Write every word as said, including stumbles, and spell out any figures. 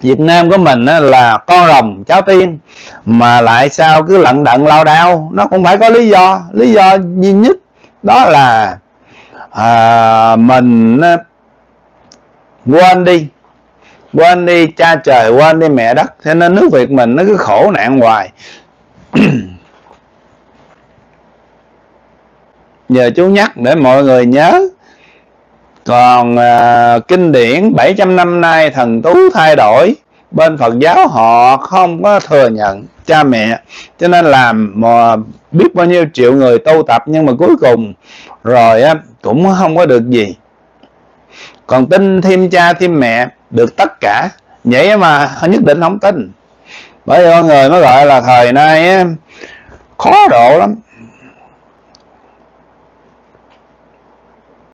Việt Nam của mình á, là con rồng cháu tiên mà lại sao cứ lận đận lao đao. Nó cũng phải có lý do. Lý do duy nhất đó là à, mình á, quên đi quên đi cha trời, quên đi mẹ đất, cho nên nước Việt mình nó cứ khổ nạn hoài. Giờ chú nhắc để mọi người nhớ. Còn à, kinh điển bảy trăm năm nay thần tú thay đổi, bên Phật giáo họ không có thừa nhận cha mẹ, cho nên làm mà biết bao nhiêu triệu người tu tập, nhưng mà cuối cùng rồi á, cũng không có được gì. Còn tin thêm cha thêm mẹ được tất cả, vậy mà nhất định không tin. Bởi vì con người mới gọi là thời nay á, khó độ lắm.